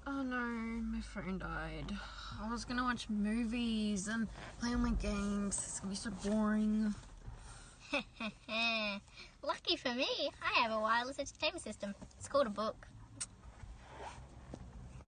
Oh no, my phone died. I was gonna watch movies and play all my games. It's gonna be so boring. Lucky for me, I have a wireless entertainment system. It's called a book.